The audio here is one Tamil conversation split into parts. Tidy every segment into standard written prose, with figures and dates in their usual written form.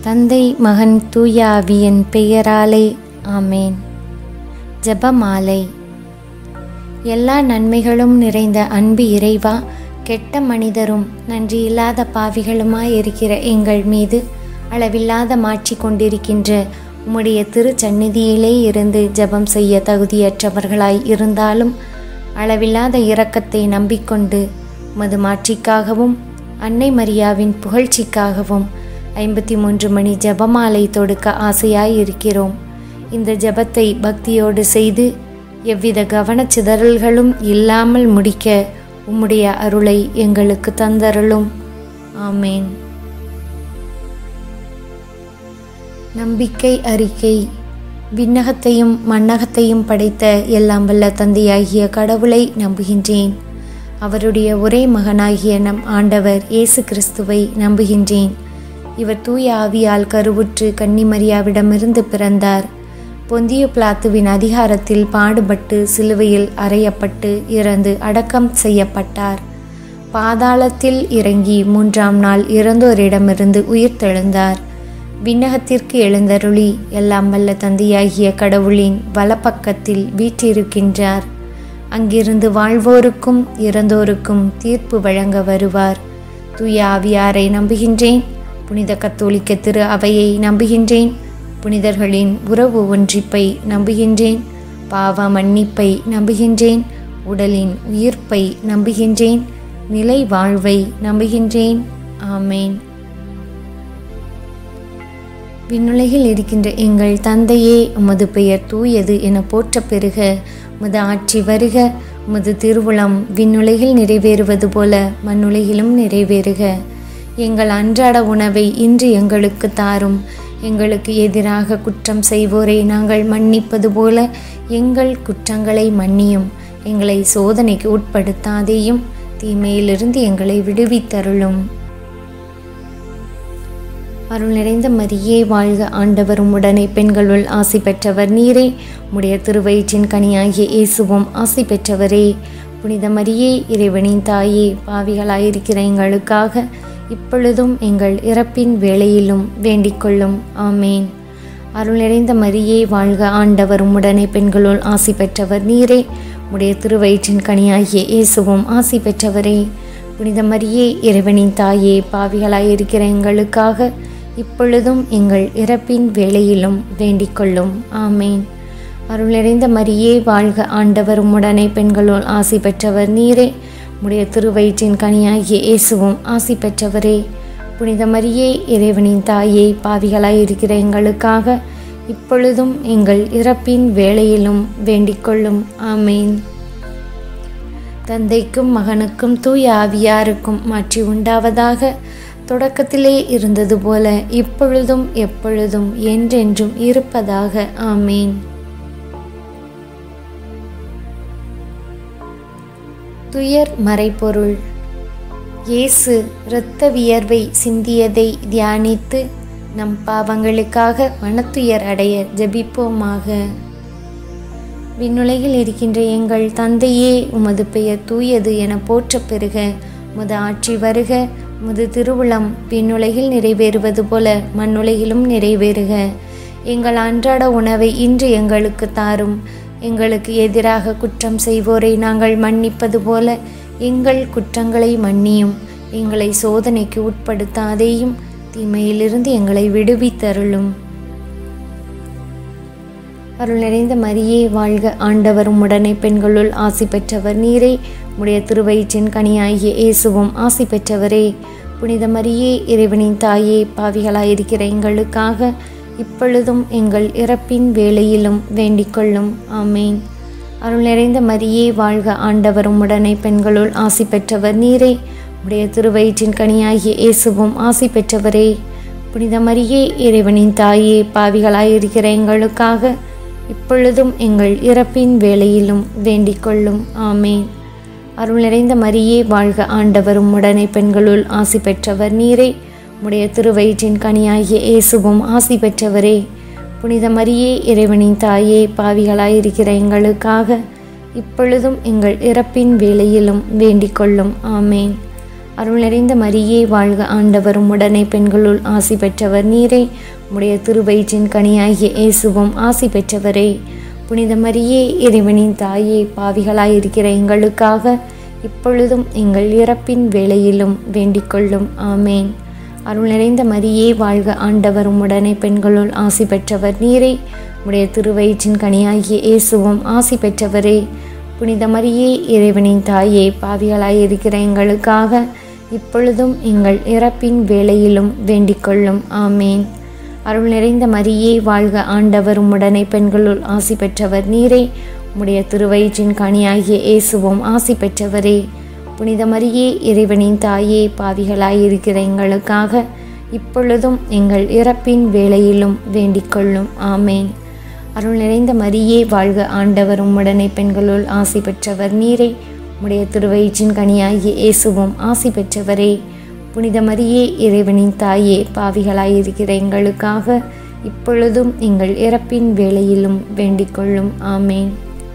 தந்தை மகன் தூய ஆவியின் பெயராலே ஆமேன். ஜெபமாலை. எல்லா நன்மைகளும் நிறைந்த அன்பு இறைவா, கெட்ட மனிதரும் நன்றியில்லாத பாவிகளுமாயிருக்கிற எங்கள் மீது அளவில்லாத மாட்சி கொண்டிருக்கின்ற உம்முடைய திருச்சந்நிதியிலே இருந்து ஜெபம் செய்ய தகுதியற்றவர்களாய் இருந்தாலும் அளவில்லாத இரக்கத்தை நம்பிக்கொண்டு உமது மாட்சிக்காகவும் அன்னை மரியாவின் புகழ்ச்சிக்காகவும் 53 மணி ஜெபமாலை தொடுக்க ஆசையாயிருக்கிறோம். இந்த ஜெபத்தை பக்தியோடு செய்து எவ்வித கவனச்சிதறல்களும் இல்லாமல் முடிக்க உம்முடைய அருளை எங்களுக்கு தந்தருளும். ஆமேன். நம்பிக்கை அறிக்கை. விண்ணகத்தையும் மண்ணகத்தையும் படைத்த எல்லாம் வல்ல தந்தையாகிய கடவுளை நம்புகின்றேன். அவருடைய ஒரே மகனாகிய நம் ஆண்டவர் இயேசு கிறிஸ்துவை நம்புகின்றேன். இவர் தூய ஆவியால் கருவுற்று கன்னிமரியாவிடமிருந்து பிறந்தார். பொந்திய பிலாத்துவின் அதிகாரத்தில் பாடுபட்டு சிலுவையில் அறையப்பட்டு இறந்து அடக்கம் செய்யப்பட்டார். பாதாளத்தில் இறங்கி 3ஆம் நாள் இறந்தோரிடமிருந்து உயிர்த்தெழுந்தார். விண்ணகத்திற்கு எழுந்தருளி எல்லாம் வல்ல தந்தையாகிய கடவுளின் வலப்பக்கத்தில் வீற்றிருக்கின்றார். அங்கிருந்து வாழ்வோருக்கும் இறந்தோருக்கும் தீர்ப்பு வழங்க வருவார். தூய ஆவியாரை நம்புகின்றேன். புனித கத்தோலிக்க திரு அவையை நம்புகின்றேன். புனிதர்களின் உறவு ஒன்றிப்பை நம்புகின்றேன். பாவ மன்னிப்பை நம்புகின்றேன். உடலின் உயிர்ப்பை நம்புகின்றேன். நிலை வாழ்வை நம்புகின்றேன். ஆமேன். விண்ணுலகில் இருக்கின்ற எங்கள் தந்தையே, உமது பெயர் தூயது என போற்ற பெறுக. உமது ஆட்சி வருக. உமது திருவுளம் விண்ணுலகில் நிறைவேறுவது போல மண்ணுலகிலும் நிறைவேறுக. எங்கள் அன்றாட உணவை இன்று எங்களுக்கு தாரும். எங்களுக்கு எதிராக குற்றம் செய்வோரை நாங்கள் மன்னிப்பது போல எங்கள் குற்றங்களை மன்னியும். எங்களை சோதனைக்கு உட்படுத்தாதேயும், தீமையிலிருந்து எங்களை விடுவித்தருளும். அருள் நிறைந்த மரியே வாழ்க, ஆண்டவர் உம்முடனே, பெண்களுள் ஆசி பெற்றவர் நீரே. உம்முடைய திருவயிற்றின் கனியாகிய இயேசுவும் ஆசி பெற்றவரே. புனித மரியே, இறைவனின் தாயே, பாவிகளாயிருக்கிற எங்களுக்காக இப்பொழுதும் எங்கள் இறப்பின் வேளையிலும் வேண்டிக்கொள்ளும். ஆமேன். அருள் நிறைந்த மரியே வாழ்க, ஆண்டவர் உம்முடனே, பெண்களுள் ஆசி பெற்றவர் நீரே. உம்முடைய திருவயிற்றின் கனியாகிய இயேசுவும் ஆசி பெற்றவரே. புனித மரியே, இறைவனின் தாயே, பாவிகளாயிருக்கிற எங்களுக்காக இப்பொழுதும் எங்கள் இறப்பின் வேளையிலும் வேண்டிக்கொள்ளும். ஆமேன். அருள் நிறைந்த மரியே வாழ்க, ஆண்டவர் உம்முடனே, பெண்களுள் ஆசி பெற்றவர் நீரே. உம்முடைய திருவயிற்றின் கனியாகிய இயேசுவும் ஆசி பெற்றவரே. புனித மரியே, இறைவனின் தாயே, பாவிகளாயிருக்கிற எங்களுக்காக இப்பொழுதும் எங்கள் இறப்பின் வேளையிலும் வேண்டிக்கொள்ளும். ஆமேன். தந்தைக்கும் மகனுக்கும் தூய ஆவியாருக்கும் மாட்சி உண்டாவதாக. தொடக்கத்திலே இருந்தது போல இப்பொழுதும் எப்பொழுதும் என்றென்றும் இருப்பதாக. ஆமேன். துயர் மறைபொருள். இயேசு இரத்த வியர்வை சிந்தியதை தியானித்து நம் பாவங்களுக்காக மனத்துயர் அடைய ஜெபிப்போமாக. விண்ணுலகில் இருக்கின்ற எங்கள் தந்தையே, உமது பெயர் தூயது என போற்ற பெறுக. உமது ஆட்சி வருக. உமது திருவுளம் விண்ணுலகில் நிறைவேறுவது போல மண்ணுலகிலும் நிறைவேறுக. எங்கள் அன்றாட உணவை இன்று எங்களுக்கு தாரும். எங்களுக்கு எதிராக குற்றம் செய்வோரை நாங்கள் மன்னிப்பது போல எங்கள் குற்றங்களை மன்னியும். எங்களை சோதனைக்கு உட்படுத்தாதேயும், தீமையிலிருந்து எங்களை விடுவித்தருளும். அருள் நிறைந்த மரியே வாழ்க, ஆண்டவர் உம்முடனே, பெண்களுள் ஆசி பெற்றவர் நீரே. உம்முடைய திருவயிற்றின் கனியாகிய இயேசுவும் ஆசி பெற்றவரே. புனித மரியே, இறைவனின் தாயே, பாவிகளாயிருக்கிற எங்களுக்காக இப்பொழுதும் எங்கள் இறப்பின் வேளையிலும் வேண்டிக்கொள்ளும். ஆமேன். அருள் நிறைந்த மரியே வாழ்க, ஆண்டவர் உம்முடனே, பெண்களுள் ஆசி பெற்றவர் நீரே. உம்முடைய திருவயிற்றின் கனியாகிய இயேசுவும் ஆசி பெற்றவரே. புனித மரியே, இறைவனின் தாயே, பாவிகளாயிருக்கிற எங்களுக்காக இப்பொழுதும் எங்கள் இறப்பின் வேளையிலும் வேண்டிக்கொள்ளும். ஆமேன். அருள் நிறைந்த மரியே வாழ்க, ஆண்டவர் உம்முடனே, பெண்களுள் ஆசி பெற்றவர் நீரே. உம்முடைய திருவயிற்றின் கனியாகிய இயேசுவும் ஆசி பெற்றவரே. புனித மரியே, இறைவனின் தாயே, பாவிகளாயிருக்கிற எங்களுக்காக இப்பொழுதும் எங்கள் இறப்பின் வேளையிலும் வேண்டிக்கொள்ளும். ஆமேன். அருள் நிறைந்த மரியே வாழ்க, ஆண்டவர் உம்முடனே, பெண்களுள் ஆசி பெற்றவர் நீரே. உம்முடைய திருவயிற்றின் கனியாகிய இயேசுவும் ஆசி பெற்றவரே. புனித மரியே, இறைவனின் தாயே, பாவிகளாயிருக்கிற எங்களுக்காக இப்பொழுதும் எங்கள் இறப்பின் வேளையிலும் வேண்டிக்கொள்ளும். ஆமேன். அருள் நிறைந்த மரியே வாழ்க, ஆண்டவர் உம்முடனே, பெண்களுள் ஆசி பெற்றவர் நீரே. உம்முடைய திருவயிற்றின் கனியாகிய இயேசுவும் ஆசி பெற்றவரே. புனித மரியே, இறைவனின் தாயே, பாவிகளாயிருக்கிற எங்களுக்காக இப்பொழுதும் எங்கள் இறப்பின் வேளையிலும் வேண்டிக்கொள்ளும். ஆமேன். அருள் நிறைந்த மரியே வாழ்க, ஆண்டவர் உம்முடனே, பெண்களுள் ஆசி பெற்றவர் நீரே. உம்முடைய திருவயிற்றின் கனியாகிய இயேசுவும் ஆசி பெற்றவரே. புனித மரியே, இறைவனின் தாயே, பாவிகளாயிருக்கிற எங்களுக்காக இப்பொழுதும் எங்கள் இறப்பின் வேளையிலும் வேண்டிக்கொள்ளும். ஆமேன். அருள் நிறைந்த மரியே வாழ்க, ஆண்டவர் உம்முடனே, பெண்களுள் ஆசி பெற்றவர் நீரே. உம்முடைய திருவயிற்றின் கனியாகிய இயேசுவும் ஆசி பெற்றவரே. புனித மரியே, இறைவனின் தாயே, பாவிகளாயிருக்கிற எங்களுக்காக இப்பொழுதும் எங்கள் இறப்பின் வேளையிலும் வேண்டிக்கொள்ளும். ஆமேன்.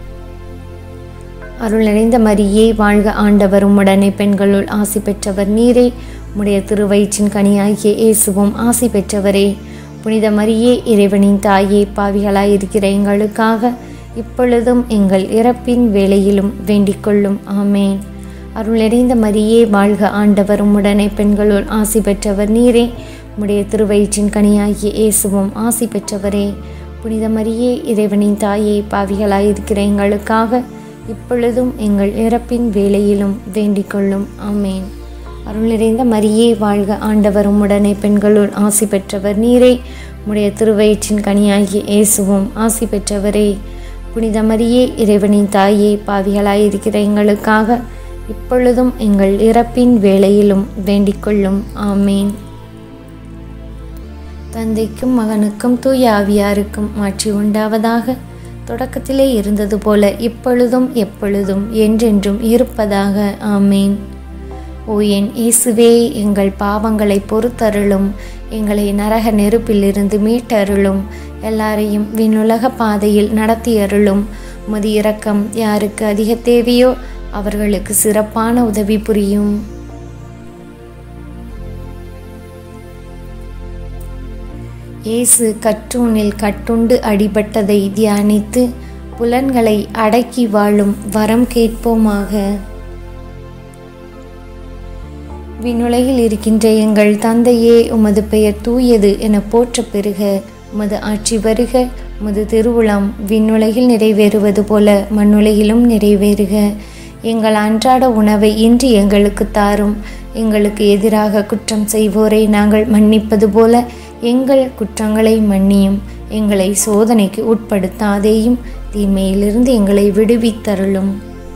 அருள் நிறைந்த மரியே வாழ்க, ஆண்டவர் உம்முடனே, பெண்களுள் ஆசி பெற்றவர் நீரே. உம்முடைய திருவயிற்றின் கனியாகிய இயேசுவும் ஆசி பெற்றவரே. புனித மரியே, இறைவனின் தாயே, பாவிகளாயிருக்கிற எங்களுக்காக இப்பொழுதும் எங்கள் இறப்பின் வேளையிலும் வேண்டிக்கொள்ளும். ஆமேன். அருள் நிறைந்த மரியே வாழ்க, ஆண்டவர் உம்முடனே, பெண்களுள் ஆசி பெற்றவர் நீரே. உம்முடைய திருவயிற்றின் கனியாகிய இயேசுவும் ஆசி பெற்றவரே. புனித மரியே, இறைவனின் தாயே, பாவிகளாயிருக்கிற எங்களுக்காக இப்பொழுதும் எங்கள் இறப்பின் வேளையிலும் வேண்டிக்கொள்ளும். ஆமேன். அருள் நிறைந்த மரியே வாழ்க, ஆண்டவர் உம்முடனே, பெண்களுள் ஆசி பெற்றவர் நீரே. உம்முடைய திருவயிற்றின் கனியாகிய இயேசுவும் ஆசி பெற்றவரே. புனித மரியே, இறைவனின் தாயே, பாவிகளாயிருக்கிற எங்களுக்காக இப்பொழுதும் எங்கள் இறப்பின் வேளையிலும் வேண்டிக்கொள்ளும். ஆமேன். தந்தைக்கும் மகனுக்கும் தூய ஆவியாருக்கும் மாட்சி உண்டாவதாக. தொடக்கத்திலே இருந்தது போல இப்பொழுதும் எப்பொழுதும் என்றென்றும் இருப்பதாக. ஆமேன். ஓ என் இயேசுவே, எங்கள் பாவங்களை பொறுத்தருளும். எங்களை நரக நெருப்பிலிருந்து மீட்டருளும். எல்லாரையும் விண்ணுலக பாதையில் நடத்தியருளும். உமது இரக்கம் யாருக்கு அதிக தேவையோ அவர்களுக்கு சிறப்பான உதவி புரியும். இயேசு கற்றூனில் கட்டுண்டு அடிபட்டதை தியானித்து புலன்களை அடக்கி வாழும் வரம் கேட்போமாக. விண்ணுலகில் இருக்கின்ற எங்கள் தந்தையே, உமது பெயர் தூயது என போற்ற பெறுக. உமது ஆட்சி வருக. உமது திருவுளம் விண்ணுலகில் நிறைவேறுவது போல மண்ணுலகிலும் நிறைவேறுக. எங்கள் அன்றாட உணவை இன்று எங்களுக்கு தாரும். எங்களுக்கு எதிராக குற்றம் செய்வோரை நாங்கள் மன்னிப்பது போல எங்கள் குற்றங்களை மன்னியும். எங்களை சோதனைக்கு உட்படுத்தாதேயும், தீமையிலிருந்து எங்களை விடுவித்தருளும்.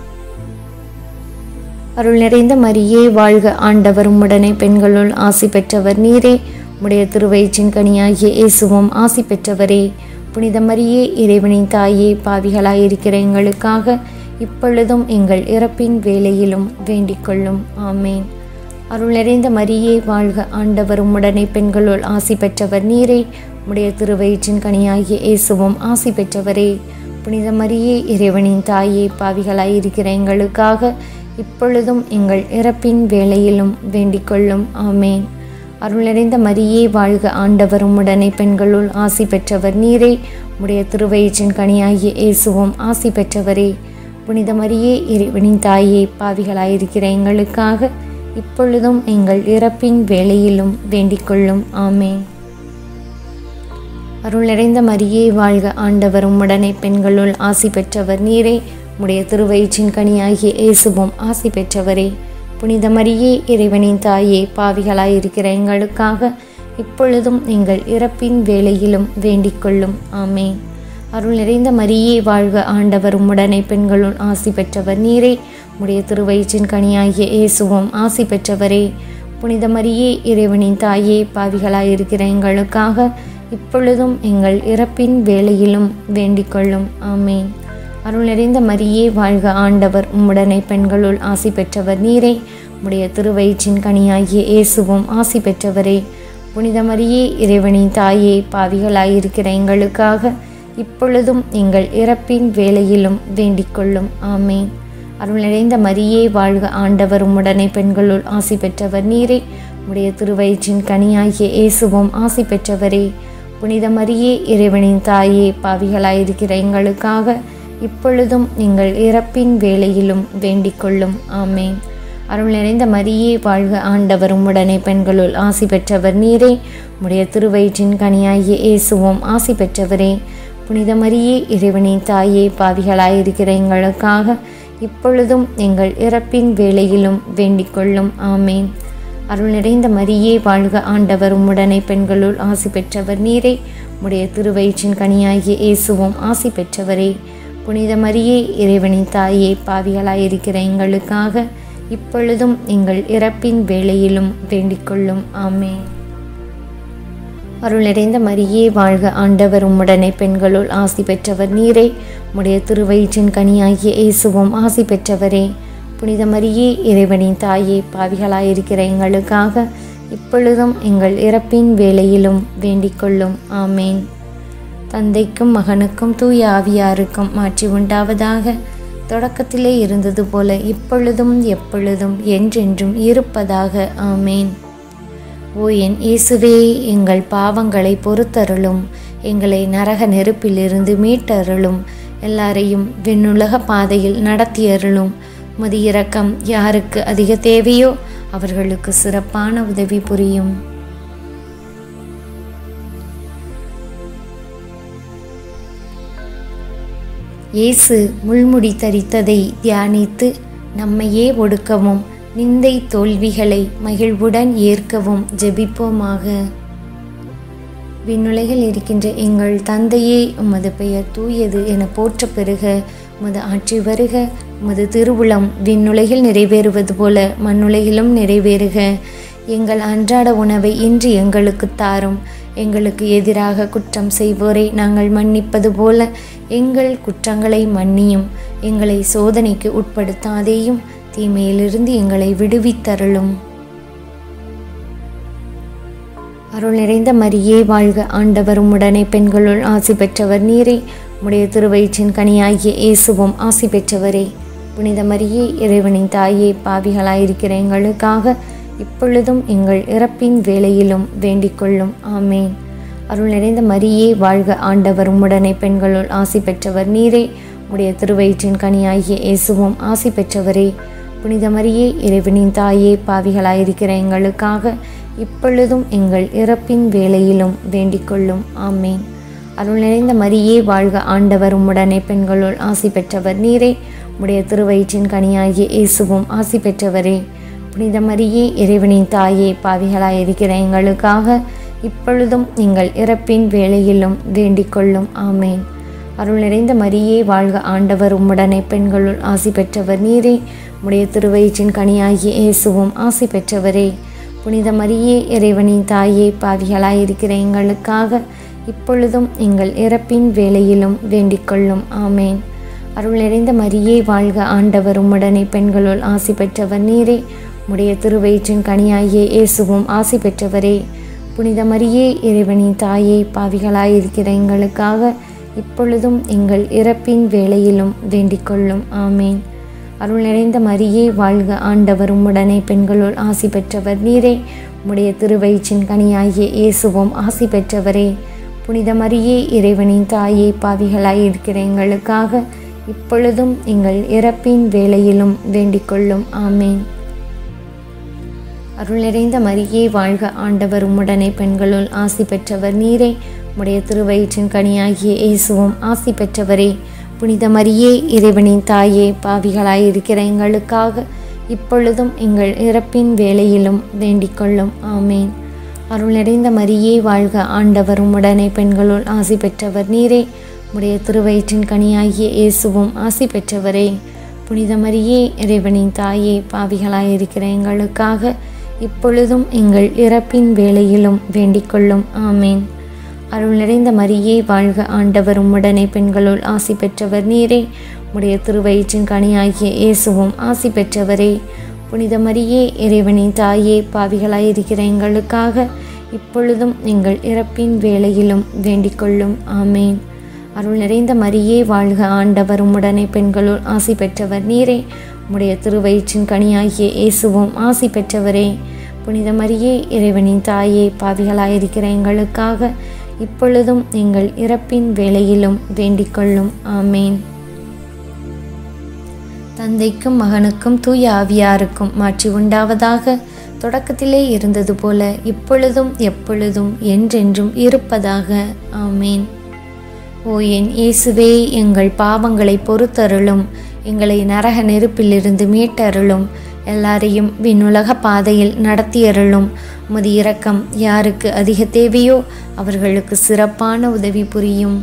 அருள் நிறைந்த மரியே வாழ்க, ஆண்டவர் உம்முடனே, பெண்களுள் ஆசி பெற்றவர் நீரே. உம்முடைய திருவயிற்றின் கனியாகிய இயேசுவும் ஆசி பெற்றவரே. புனித மரியே, இறைவனின் தாயே, பாவிகளாயிருக்கிற எங்களுக்காக இப்பொழுதும் எங்கள் இறப்பின் வேளையிலும் வேண்டிக்கொள்ளும். ஆமேன். அருள் நிறைந்த மரியே வாழ்க, ஆண்டவர் உம்முடனே, பெண்களுள் ஆசி பெற்றவர் நீரே. உம்முடைய திருவயிற்றின் கனியாகிய இயேசுவும் ஆசி பெற்றவரே. புனித மரியே, இறைவனின் தாயே, பாவிகளாயிருக்கிற எங்களுக்காக இப்பொழுதும் எங்கள் இறப்பின் வேளையிலும் வேண்டிக்கொள்ளும். ஆமேன். அருள் நிறைந்த மரியே வாழ்க, ஆண்டவர் உம்முடனே, பெண்களுள் ஆசி பெற்றவர் நீரே. உம்முடைய திருவயிற்றின் கனியாகிய இயேசுவும் ஆசி பெற்றவரே. புனித மரியே, இறைவனின் தாயே, பாவிகளாயிருக்கிற எங்களுக்காக இப்பொழுதும் எங்கள் இறப்பின் வேளையிலும் வேண்டிக்கொள்ளும். ஆமேன். அருள் நிறைந்த மரியே வாழ்க, ஆண்டவர் உம்முடனே, பெண்களுள் ஆசி பெற்றவர் நீரே. உம்முடைய திருவயிற்றின் கனியாகிய இயேசுவும் ஆசி பெற்றவரே. புனித மரியே, இறைவனின் தாயே, பாவிகளாயிருக்கிற எங்களுக்காக இப்பொழுதும் எங்கள் இறப்பின் வேளையிலும் வேண்டிக்கொள்ளும். ஆமேன். அருள் நிறைந்த மரியே வாழ்க, ஆண்டவர் உம்முடனே, பெண்களுள் ஆசி பெற்றவர் நீரே. உம்முடைய திருவயிற்றின் கனியாகிய இயேசுவும் ஆசி பெற்றவரே. புனித மரியே, இறைவனின் தாயே, பாவிகளாயிருக்கிற எங்களுக்காக இப்பொழுதும் எங்கள் இறப்பின் வேளையிலும் வேண்டிக்கொள்ளும். ஆமேன். அருள் நிறைந்த மரியே வாழ்க, ஆண்டவர் உம்முடனே, பெண்களுள் ஆசி பெற்றவர் நீரே. உம்முடைய திருவயிற்றின் கனியாகிய இயேசுவும் ஆசி பெற்றவரே. புனித மரியே, இறைவனின் தாயே, பாவிகளாயிருக்கிற எங்களுக்காக இப்பொழுதும் எங்கள் இறப்பின் வேளையிலும் வேண்டிக்கொள்ளும். ஆமேன். அருள் நிறைந்த மரியே வாழ்க, ஆண்டவர் உம்முடனே, பெண்களுள் ஆசி பெற்றவர் நீரே. உம்முடைய திருவயிற்றின் கனியாகிய இயேசுவும் ஆசி பெற்றவரே. புனித மரியே, இறைவனின் தாயே, பாவிகளாயிருக்கிற எங்களுக்காக இப்பொழுதும் எங்கள் இறப்பின் வேளையிலும் வேண்டிக் கொள்ளும். ஆமேன். அருள் நிறைந்த மரியே வாழ்க, ஆண்டவர் உம்முடனே, பெண்களுள் ஆசி பெற்றவர் நீரே. உம்முடைய திருவயிற்றின் கனியாகிய இயேசுவும் ஆசி பெற்றவரே. புனித மரியே, இறைவனின் தாயே, பாவிகளாயிருக்கிற எங்களுக்காக இப்பொழுதும் எங்கள் இறப்பின் வேளையிலும் வேண்டிக் கொள்ளும். ஆமேன். அருள் நிறைந்த மரியே வாழ்க, ஆண்டவர் உம்முடனே, பெண்களுள் ஆசி பெற்றவர் நீரே. உம்முடைய திருவயிற்றின் கனியாகிய இயேசுவும் ஆசி பெற்றவரே. புனித மரியே, இறைவனின் தாயே, பாவிகளாயிருக்கிற எங்களுக்காக இப்பொழுதும் எங்கள் இறப்பின் வேளையிலும் வேண்டிக் கொள்ளும். ஆமேன். அருள் நிறைந்த மரியே வாழ்க, ஆண்டவர் உம்முடனே, பெண்களுள் ஆசி பெற்றவர் நீரே. உம்முடைய திருவயிற்றின் கனியாகிய இயேசுவும் ஆசி பெற்றவரே. புனித மரியே, இறைவனின் தாயே, பாவிகளாயிருக்கிற எங்களுக்காக இப்பொழுதும் எங்கள் இறப்பின் வேளையிலும் வேண்டிக் கொள்ளும். ஆமேன். தந்தைக்கும் மகனுக்கும் தூய ஆவியாருக்கும் மாற்றி உண்டாவதாக. தொடக்கத்திலே இருந்தது போல இப்பொழுதும் எப்பொழுதும் என்றென்றும் இருப்பதாக. ஆமேன். ஓ என் இயேசுவே, எங்கள் பாவங்களை பொறுத்தருளும். எங்களை நரக நெருப்பிலிருந்து மீட்டருளும். எல்லாரையும் விண்ணுலக பாதையில் நடத்தியருளும். உமது இரக்கம் யாருக்கு அதிக தேவையோ அவர்களுக்கு சிறப்பான உதவி புரியும். இயேசு முள்முடி தரித்ததை தியானித்து நம்மையே ஒடுக்கவும் நிந்தை தோல்விகளை மகிழ்வுடன் ஏற்கவும் ஜெபிப்போமாக. விண்ணுலகில் இருக்கின்ற எங்கள் தந்தையே, உமது பெயர் தூயது என போற்ற பெறுக. உமது ஆட்சி வருக. உமது திருவுளம் விண்ணுலகில் நிறைவேறுவது போல மண்ணுலகிலும் நிறைவேறுக. எங்கள் அன்றாட உணவை இன்று எங்களுக்கு தாரும். எங்களுக்கு எதிராக குற்றம் செய்வோரை நாங்கள் மன்னிப்பது போல எங்கள் குற்றங்களை மன்னியும். எங்களை சோதனைக்கு உட்படுத்தாதேயும், தீமையிலிருந்து எங்களை விடுவித்தருளும். அருள் நிறைந்த மரியே வாழ்க, ஆண்டவர் உம்முடனே, பெண்களுள் ஆசி பெற்றவர் நீரே. உம்முடைய திருவயிற்றின் கனியாகிய இயேசுவும் ஆசி பெற்றவரே. புனித மரியே, இறைவனின் தாயே, பாவிகளாயிருக்கிற எங்களுக்காக இப்பொழுதும் எங்கள் இறப்பின் வேளையிலும் வேண்டிக் கொள்ளும். ஆமேன். அருள் நிறைந்த மரியே வாழ்க, ஆண்டவர் உம்முடனே, பெண்களுள் ஆசி பெற்றவர் நீரே. உம்முடைய திருவயிற்றின் கனியாகிய இயேசுவும் ஆசி பெற்றவரே. புனித மரியே, இறைவனின் தாயே, பாவிகளாயிருக்கிற எங்களுக்காக இப்பொழுதும் எங்கள் இறப்பின் வேளையிலும் வேண்டிக் கொள்ளும். ஆமேன். அருள் நிறைந்த மரியே வாழ்க, ஆண்டவர் உம்முடனே, பெண்களுள் ஆசி பெற்றவர் நீரே. உம்முடைய திருவயிற்றின் கனியாகிய இயேசுவும் ஆசி பெற்றவரே. புனித மரியே, இறைவனின் தாயே, பாவிகளாயிருக்கிற எங்களுக்காக இப்பொழுதும் எங்கள் இறப்பின் வேளையிலும் வேண்டிக் கொள்ளும். ஆமேன். அருள் நிறைந்த மரியே வாழ்க, ஆண்டவர் உம்முடனே, பெண்களுள் ஆசி பெற்றவர் நீரே. உம்முடைய திருவயிற்றின் கனியாகிய இயேசுவும் ஆசி பெற்றவரே. புனித மரியே, இறைவனின் தாயே, பாவிகளாயிருக்கிற எங்களுக்காக இப்பொழுதும் எங்கள் இறப்பின் வேளையிலும் வேண்டிக் கொள்ளும். ஆமேன். அருள் நிறைந்த மரியே வாழ்க, ஆண்டவர் உம்முடனே, பெண்களுள் ஆசி பெற்றவர் நீரே. உம்முடைய திருவயிற்றின் கனியாகிய இயேசுவும் ஆசி பெற்றவரே. புனித மரியே, இறைவனின் தாயே, பாவிகளாயிருக்கிற எங்களுக்காக இப்பொழுதும் எங்கள் இறப்பின் வேளையிலும் வேண்டிக் கொள்ளும். ஆமேன். அருள் நிறைந்த மரியே வாழ்க, ஆண்டவர் உம்முடனே, பெண்களுள் ஆசி பெற்றவர் நீரே. உம்முடைய திருவயிற்றின் கனியாகிய இயேசுவும் ஆசி பெற்றவரே. புனித மரியே, இறைவனின் தாயே, பாவிகளாயிருக்கிற எங்களுக்காக இப்பொழுதும் எங்கள் இறப்பின் வேளையிலும் வேண்டிக் கொள்ளும். ஆமேன். அருள் நிறைந்த மரியே வாழ்க, ஆண்டவர் உம்முடனே, பெண்களுள் ஆசி பெற்றவர் நீரே. உம்முடைய திருவயிற்றின் கனியாகிய இயேசுவும் ஆசி பெற்றவரே. புனித மரியே, இறைவனின் தாயே, பாவிகளாயிருக்கிற எங்களுக்காக இப்பொழுதும் எங்கள் இறப்பின் வேளையிலும் வேண்டிக் கொள்ளும். ஆமேன். அருள் நிறைந்த மரியே வாழ்க, ஆண்டவர் உம்முடனே, பெண்களுள் ஆசி பெற்றவர் நீரே. உம்முடைய திருவயிற்றின் கனியாகிய இயேசுவும் ஆசி பெற்றவரே. புனித மரியே, இறைவனின் தாயே, பாவிகளாயிருக்கிற எங்களுக்காக இப்பொழுதும் எங்கள் இறப்பின் வேளையிலும் வேண்டிக் கொள்ளும். ஆமேன். அருள் நிறைந்த மரியே வாழ்க, ஆண்டவர் உம்முடனே, பெண்களுள் ஆசி பெற்றவர் நீரே. உம்முடைய திருவயிற்றின் கனியாகிய இயேசுவும் ஆசி பெற்றவரே. புனித மரியே, இறைவனின் தாயே, பாவிகளாயிருக்கிற எங்களுக்காக இப்பொழுதும் எங்கள் இறப்பின் வேளையிலும் வேண்டிக் கொள்ளும். ஆமேன். அருள் நிறைந்த மரியே வாழ்க, ஆண்டவர் உம்முடனே, பெண்களுள் ஆசி பெற்றவர் நீரே. உம்முடைய திருவயிற்றின் கனியாகிய இயேசுவும் ஆசி பெற்றவரே. புனித மரியே, இறைவனின் தாயே, பாவிகளாயிருக்கிற எங்களுக்காக இப்பொழுதும் எங்கள் இறப்பின் வேளையிலும் வேண்டிக் கொள்ளும். ஆமேன். தந்தைக்கும் மகனுக்கும் தூய ஆவியாருக்கும் மாட்சி உண்டாவதாக. தொடக்கத்திலே இருந்தது போல இப்பொழுதும் எப்பொழுதும் என்றென்றும் இருப்பதாக. ஆமேன். ஓ என் இயேசுவே, எங்கள் பாவங்களை பொறுத்தருளும், எங்களை நரக நெருப்பிலிருந்து மீட்டருளும், எல்லாரையும் விண்ணுலக பாதையில் நடத்தியருளும். உமது இரக்கம் யாருக்கு அதிக தேவையோ அவர்களுக்கு சிறப்பான உதவி புரியும்.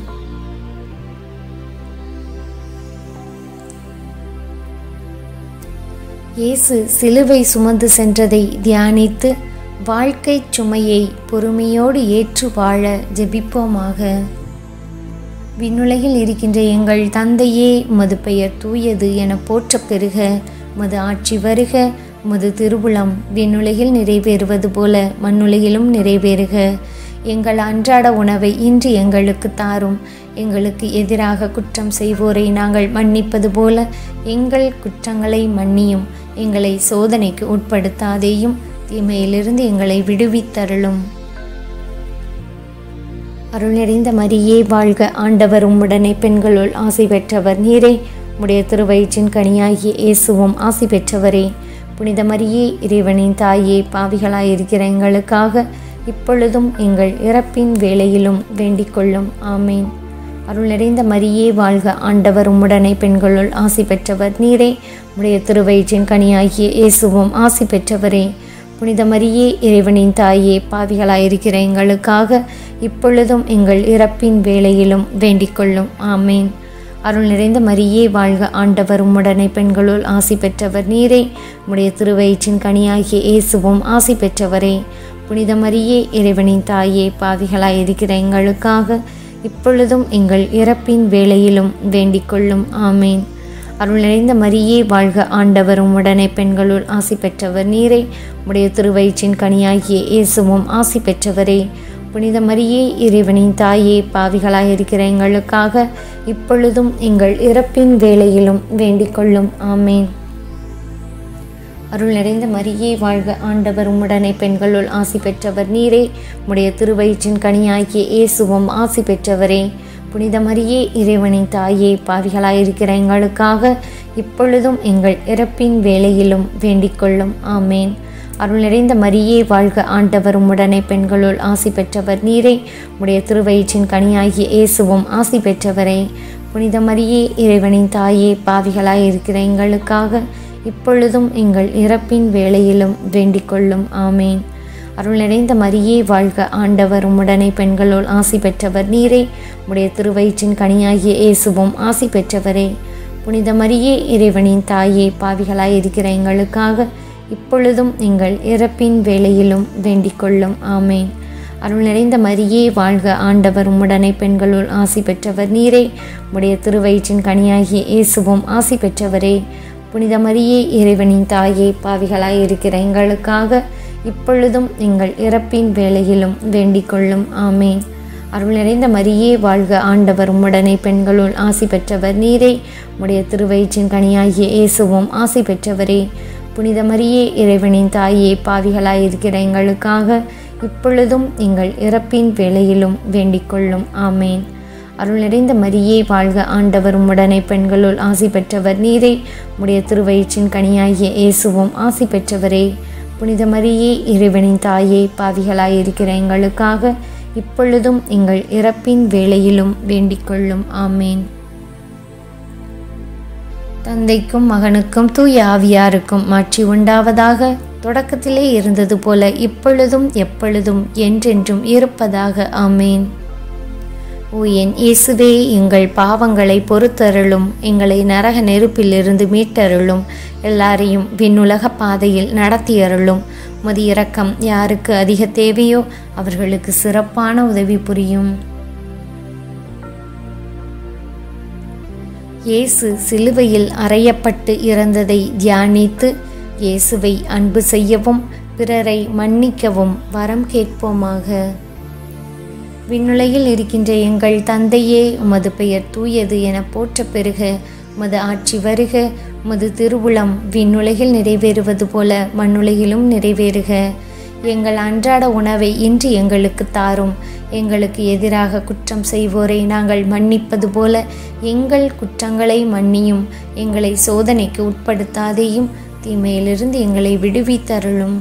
இயேசு சிலுவை சுமந்து சென்றதை தியானித்து வாழ்க்கை சுமையை பொறுமையோடு ஏற்று வாழ ஜெபிப்போமாக. விண்ணுலகில் இருக்கின்ற எங்கள் தந்தையே, உமது பெயர் தூயது என போற்றப் பெறுக. உமது ஆட்சி வருக. உமது திருவுளம் விண்ணுலகில் நிறைவேறுவது போல மண்ணுலகிலும் நிறைவேறுக. எங்கள் அன்றாட உணவை இன்று எங்களுக்கு தாரும். எங்களுக்கு எதிராக குற்றம் செய்வோரை நாங்கள் மன்னிப்பது போல எங்கள் குற்றங்களை மன்னியும். எங்களை சோதனைக்கு உட்படுத்தாதேயும், தீமையிலிருந்து எங்களை விடுவித்தருளும். அருள் நிறைந்த மரியே வாழ்க, ஆண்டவர் உம்முடனே, பெண்களுள் ஆசி பெற்றவர் நீரே. உம்முடைய திருவயிற்றின் கனியாகிய இயேசுவும் ஆசி பெற்றவரே. புனித மரியே, இறைவனின் தாயே, பாவிகளாயிருக்கிற எங்களுக்காக இப்பொழுதும் எங்கள் இறப்பின் வேளையிலும் வேண்டிக் கொள்ளும். ஆமேன். அருள் நிறைந்த மரியே வாழ்க, ஆண்டவர் உம்முடனே, பெண்களுள் ஆசி பெற்றவர் நீரே. உம்முடைய திருவயிற்றின் கனியாகிய இயேசுவும் ஆசி பெற்றவரே. புனித மரியே, இறைவனின் தாயே, பாவிகளாயிருக்கிற எங்களுக்காக இப்பொழுதும் எங்கள் இறப்பின் வேளையிலும் வேண்டிக் கொள்ளும். ஆமேன். அருள் நிறைந்த மரியே வாழ்க, ஆண்டவர் உம்முடனே, பெண்களுள் ஆசி பெற்றவர் நீரே. உம்முடைய திருவயிற்றின் கனியாகிய இயேசுவும் ஆசி பெற்றவரே. புனித மரியே, இறைவனின் தாயே, பாவிகளாயிருக்கிற எங்களுக்காக இப்பொழுதும் எங்கள் இறப்பின் வேளையிலும் வேண்டிக் கொள்ளும். ஆமேன். அருள் நிறைந்த மரியே வாழ்க, ஆண்டவர் உம்முடனே, பெண்களுள் ஆசி பெற்றவர் நீரே. உம்முடைய திருவயிற்றின் கனியாகிய இயேசுவும் ஆசி பெற்றவரே. புனித மரியே, இறைவனின் தாயே, பாவிகளாயிருக்கிற எங்களுக்காக இப்பொழுதும் எங்கள் இறப்பின் வேளையிலும் வேண்டிக் கொள்ளும். ஆமேன். அருள் நிறைந்த மரியே வாழ்க, ஆண்டவர் உம்முடனே, பெண்களுள் ஆசி பெற்றவர் நீரே. உம்முடைய திருவயிற்றின் கனியாகிய இயேசுவும் ஆசி பெற்றவரே. புனித மரியே, இறைவனின் தாயே, பாவிகளாயிருக்கிற எங்களுக்காக இப்பொழுதும் எங்கள் இறப்பின் வேளையிலும் வேண்டிக் கொள்ளும். ஆமேன். அருள் நிறைந்த மரியே வாழ்க, ஆண்டவர் உம்முடனே, பெண்களுள் ஆசி பெற்றவர் நீரே. உம்முடைய திருவயிற்றின் கனியாகிய இயேசுவும் ஆசி பெற்றவரே. புனித மரியே, இறைவனின் தாயே, பாவிகளாயிருக்கிற எங்களுக்காக இப்பொழுதும் எங்கள் இறப்பின் வேளையிலும் வேண்டிக் கொள்ளும். ஆமேன். அருள் நிறைந்த மரியே வாழ்க, ஆண்டவர் உம்முடனே, பெண்களுள் ஆசி பெற்றவர் நீரே. உம்முடைய திருவயிற்றின் கனியாகிய இயேசுவும் ஆசி பெற்றவரே. புனித மரியே, இறைவனின் தாயே, பாவிகளாயிருக்கிற எங்களுக்காக இப்பொழுதும் எங்கள் இறப்பின் வேளையிலும் வேண்டிக் கொள்ளும். ஆமேன். அருள் நிறைந்த மரியே வாழ்க, ஆண்டவர் உம்முடனே, பெண்களுள் ஆசி பெற்றவர் நீரே. உம்முடைய திருவயிற்றின் கனியாகிய இயேசுவும் ஆசி பெற்றவரே. புனித மரியே, இறைவனின் தாயே, பாவிகளாயிருக்கிற எங்களுக்காக இப்பொழுதும் எங்கள் இறப்பின் வேளையிலும் வேண்டிக் கொள்ளும். ஆமேன். அருள் நிறைந்த மரியே வாழ்க, ஆண்டவர் உம்முடனே, பெண்களுள் ஆசி பெற்றவர் நீரே. உம்முடைய திருவயிற்றின் கனியாகிய இயேசுவும் ஆசி பெற்றவரே. புனித மரியே, இறைவனின் தாயே, பாவிகளாயிருக்கிற எங்களுக்காக இப்பொழுதும் எங்கள் இறப்பின் வேளையிலும் வேண்டிக் கொள்ளும். ஆமேன். அருள் நிறைந்த மரியே வாழ்க, ஆண்டவர் உம்முடனே, பெண்களுள் ஆசி பெற்றவர் நீரே. உம்முடைய திருவயிற்றின் கனியாகிய இயேசுவும் ஆசி பெற்றவரே. புனித மரியே, இறைவனின் தாயே, பாவிகளாயிருக்கிற எங்களுக்காக இப்பொழுதும் எங்கள் இறப்பின் வேளையிலும் வேண்டிக் கொள்ளும். ஆமேன். தந்தைக்கும் மகனுக்கும் தூய ஆவியாருக்கும் மாட்சி உண்டாவதாக. தொடக்கத்திலே இருந்தது போல இப்பொழுதும் எப்பொழுதும் என்றென்றும் இருப்பதாக. ஆமேன். ஓ என் இயேசுவே, எங்கள் பாவங்களை பொறுத்தருளும், எங்களை நரக நெருப்பிலிருந்து மீட்டருளும், எல்லாரையும் விண்ணுலக பாதையில் நடத்தியருளும். உமது இரக்கம் யாருக்கு அதிக தேவையோ அவர்களுக்கு சிறப்பான உதவி புரியும். இயேசு சிலுவையில் அறையப்பட்டு இறந்ததை தியானித்து இயேசுவை அன்பு செய்யவும் பிறரை மன்னிக்கவும் வரம் கேட்போமாக. விண்ணுலகில் இருக்கின்ற எங்கள் தந்தையே, உமது பெயர் தூயது என போற்ற பெறுக. உமது ஆட்சி வருக. உமது திருவுளம் விண்ணுலகில் நிறைவேறுவது போல மண்ணுலகிலும் நிறைவேறுக. எங்கள் அன்றாட உணவை இன்று எங்களுக்கு தாரும். எங்களுக்கு எதிராக குற்றம் செய்வோரை நாங்கள் மன்னிப்பது போல எங்கள் குற்றங்களை மன்னியும். எங்களை சோதனைக்கு உட்படுத்தாதேயும், தீமையிலிருந்து எங்களை விடுவித்தருளும்.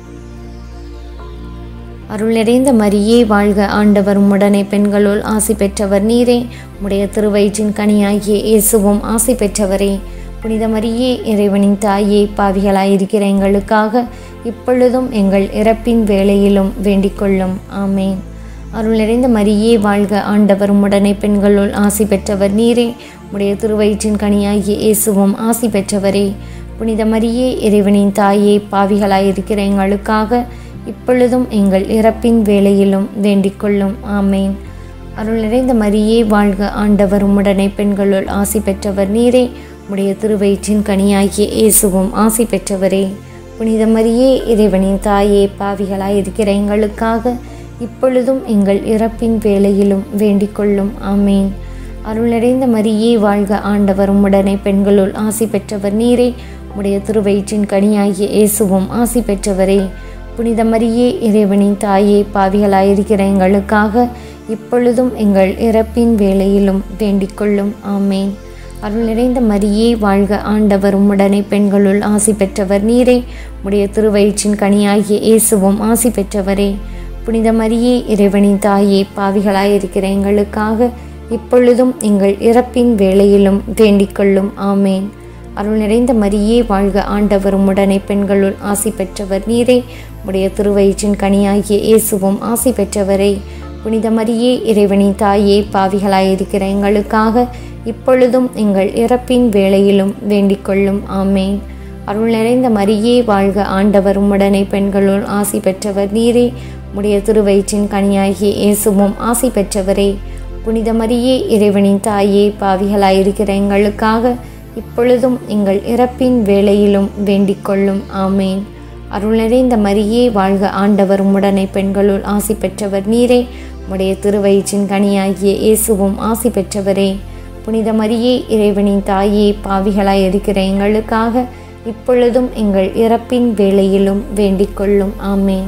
அருள் நிறைந்த மரியே வாழ்க, ஆண்டவர் உம்முடனே, பெண்களுள் ஆசி பெற்றவர் நீரே. உம்முடைய திருவயிற்றின் கனியாகிய இயேசுவும் ஆசி பெற்றவரே. புனித மரியே, இறைவனின் தாயே, பாவிகளாயிருக்கிற எங்களுக்காக இப்பொழுதும் எங்கள் இறப்பின் வேளையிலும் வேண்டிக்கொள்ளும். ஆமேன். அருள் நிறைந்த மரியே வாழ்க, ஆண்டவர் உம்முடனே, பெண்களுள் ஆசி பெற்றவர் நீரே. உம்முடைய திருவயிற்றின் கனியாகிய இயேசுவும் ஆசி பெற்றவரே. புனித மரியே, இறைவனின் தாயே, பாவிகளாயிருக்கிற எங்களுக்காக இப்பொழுதும் எங்கள் இறப்பின் வேளையிலும் வேண்டிக்கொள்ளும். ஆமேன். அருள் நிறைந்த மரியே வாழ்க, ஆண்டவர் உம்முடனே, பெண்களுள் ஆசி பெற்றவர் நீரே. உம்முடைய திருவயிற்றின் கனியாகிய இயேசுவும் ஆசி பெற்றவரே. புனித மரியே, இறைவனின் தாயே, பாவிகளாயிருக்கிற எங்களுக்காக இப்பொழுதும் எங்கள் இறப்பின் வேளையிலும் வேண்டிக்கொள்ளும். ஆமேன். அருள் நிறைந்த மரியே வாழ்க, ஆண்டவர் உம்முடனே, பெண்களுள் ஆசி பெற்றவர் நீரே. உம்முடைய திருவயிற்றின் கனியாகிய இயேசுவும் ஆசி பெற்றவரே. புனித மரியே, இறைவனின் தாயே, பாவிகளாயிருக்கிற எங்களுக்காக இப்பொழுதும் எங்கள் இறப்பின் வேளையிலும் வேண்டிக்கொள்ளும். ஆமேன். அருள் நிறைந்த மரியே வாழ்க, ஆண்டவர் உம்முடனே, பெண்களுள் ஆசி பெற்றவர் நீரே. உம்முடைய திருவயிற்றின் கனியாகிய இயேசுவும் ஆசி பெற்றவரே. புனித மரியே, இறைவனின் தாயே, பாவிகளாயிருக்கிற எங்களுக்காக இப்பொழுதும் எங்கள் இறப்பின் வேளையிலும் வேண்டிக்கொள்ளும். ஆமேன். அருள் நிறைந்த மரியே வாழ்க, ஆண்டவர் உம்முடனே, பெண்களுள் ஆசி பெற்றவர் நீரே. உம்முடைய திருவயிற்றின் கனியாகிய இயேசுவும் ஆசி பெற்றவரே. புனித மரியே, இறைவனின் தாயே, பாவிகளாயிருக்கிற எங்களுக்காக இப்பொழுதும் எங்கள் இறப்பின் வேளையிலும் வேண்டிக்கொள்ளும். ஆமேன். அருள் நிறைந்த மரியே வாழ்க, ஆண்டவர் உம்முடனே, பெண்களுள் ஆசி பெற்றவர் நீரே. உம்முடைய திருவயிற்றின் கனியாகிய இயேசுவும் ஆசி பெற்றவரே. புனித மரியே, இறைவனின் தாயே, பாவிகளாயிருக்கிற எங்களுக்காக இப்பொழுதும் எங்கள் இறப்பின் வேளையிலும் வேண்டிக்கொள்ளும். ஆமேன். அருள் நிறைந்த மரியே வாழ்க, ஆண்டவர் உம்முடனே, பெண்களுள் ஆசி பெற்றவர் நீரே. உம்முடைய திருவயிற்றின் கனியாகிய இயேசுவும் ஆசி பெற்றவரே. புனித மரியே, இறைவனின் தாயே, பாவிகளாயிருக்கிற எங்களுக்காக இப்பொழுதும் எங்கள் இறப்பின் வேளையிலும் வேண்டிக்கொள்ளும். ஆமேன்.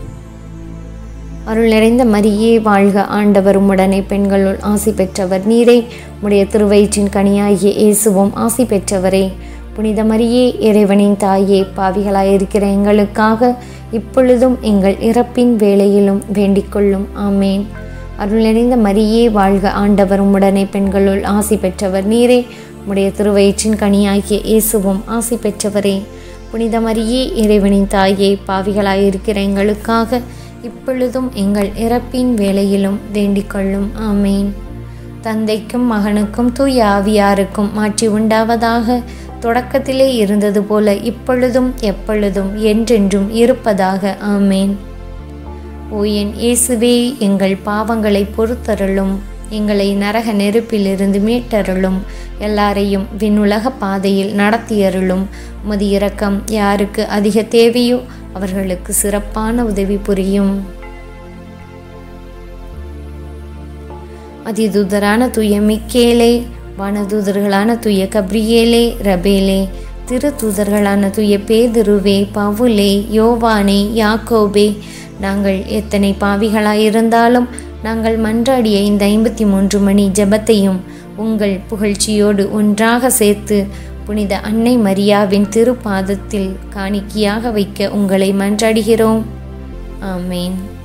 அருள் நிறைந்த மரியே வாழ்க, ஆண்டவர் உம்முடனே, பெண்களுள் ஆசி பெற்றவர் நீரே. உம்முடைய திருவயிற்றின் கனியாகிய இயேசுவும் ஆசி பெற்றவரே. புனித மரியே, இறைவனின் தாயே, பாவிகளாயிருக்கிற எங்களுக்காக இப்பொழுதும் எங்கள் இறப்பின் வேளையிலும் வேண்டிக்கொள்ளும். ஆமேன். அருள் நிறைந்த மரியே வாழ்க, ஆண்டவர் உம்முடனே, பெண்களுள் ஆசி பெற்றவர் நீரே. உம்முடைய திருவயிற்றின் கனியாகிய இயேசுவும் ஆசி பெற்றவரே. புனித மரியே, இறைவனின் தாயே, பாவிகளாயிருக்கிற எங்களுக்காக இப்பொழுதும் எங்கள் இறப்பின் வேளையிலும் வேண்டிக்கொள்ளும். ஆமேன். தந்தைக்கும் மகனுக்கும் தூய ஆவியாருக்கும் மாற்றி உண்டாவதாக. தொடக்கத்திலே இருந்தது போல இப்பொழுதும் எப்பொழுதும் என்றென்றும் இருப்பதாக. ஆமேன். ஓ என் இயேசுவே, எங்கள் பாவங்களை பொறுத்தருளும். எங்களை நரக நெருப்பிலிருந்து மீட்டருளும். எல்லாரையும் விண்ணுலக பாதையில் நடத்தியருளும். உமது இரக்கம் யாருக்கு அதிக தேவையோ அவர்களுக்கு சிறப்பான உதவி புரியும். அதிதூதரான தூய மிக்கேலே, வானதூதர்களான தூய கப்ரியேலே, ரபேலே, திருத்தூதர்களான தூய பேதுருவே, பவுலே, யோவானே, யாக்கோபே, நாங்கள் எத்தனை பாவிகளாயிருந்தாலும் நாங்கள் மன்றாடிய இந்த 53 மணி ஜெபத்தையும் உங்கள் புகழ்ச்சியோடு ஒன்றாக சேர்த்து புனித அன்னை மரியாவின் திருப்பாதத்தில் காணிக்கையாக வைக்க உங்களை மன்றாடுகிறோம். ஆமேன்.